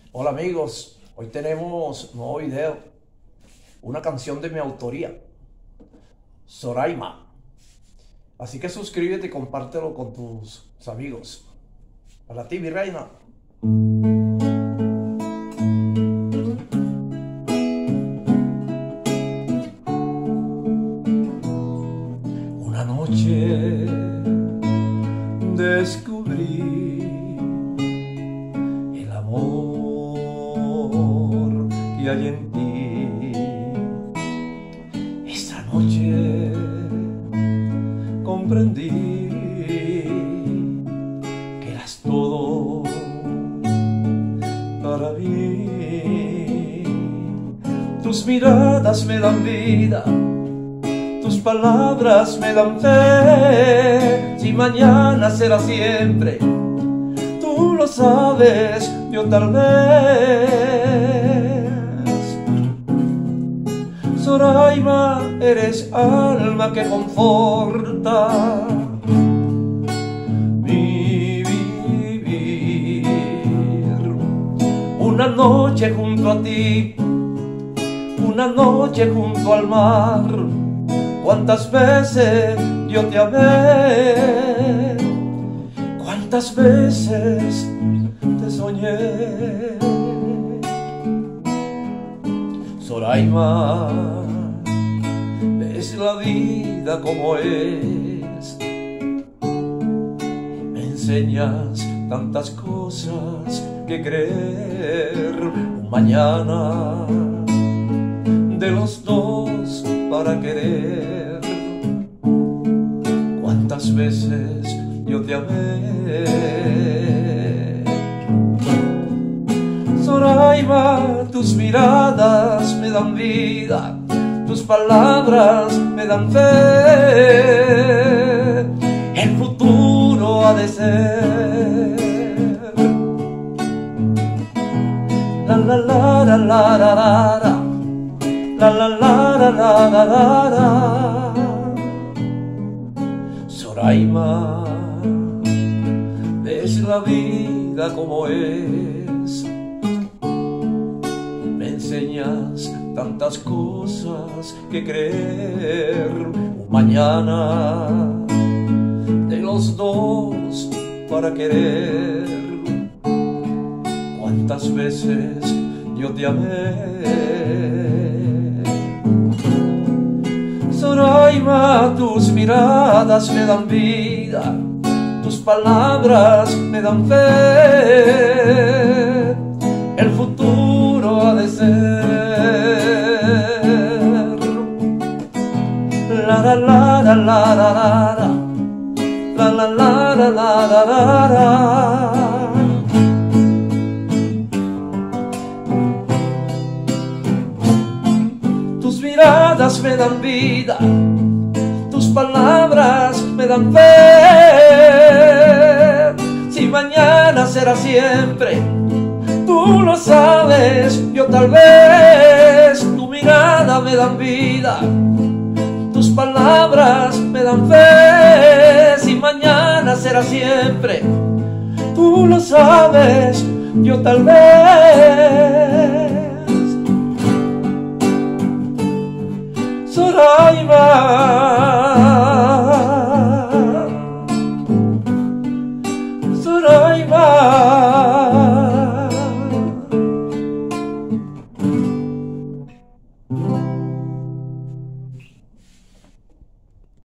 Hola amigos, hoy tenemos nuevo video, una canción de mi autoría, Soraima. Así que suscríbete y compártelo con tus amigos. Para ti, mi reina. Una noche descubrí el amor que hay en ti. Esta noche comprendí que eras todo para mí. Tus miradas me dan vida, tus palabras me dan fe. Si mañana será siempre, tú lo sabes, yo tal vez. Soraima, eres alma que conforta mi vivir. Una noche junto a ti, una noche junto al mar. Cuántas veces yo te amé, cuántas veces te soñé. Soraima, ves la vida como es, me enseñas tantas cosas que creer. Un mañana de los dos para querer. Cuántas veces yo te amé. Soraima, tus miradas me dan vida, tus palabras me dan fe. El futuro ha de ser. La la la la la la la. La la la la la la la la. Soraima, ves la vida como es, me enseñas tantas cosas que creer. Un mañana de los dos para querer. Cuántas veces yo te amé. Soraima, tus miradas me dan vida, tus palabras me dan fe. El futuro ha de ser. La la la la la la la. La la la la la la la. Tus miradas me dan vida, tus palabras me dan fe. Si mañana será siempre, tú lo sabes, yo tal vez. Tu mirada me dan vida, tus palabras me dan fe. Si mañana será siempre, tú lo sabes, yo tal vez. Soraima.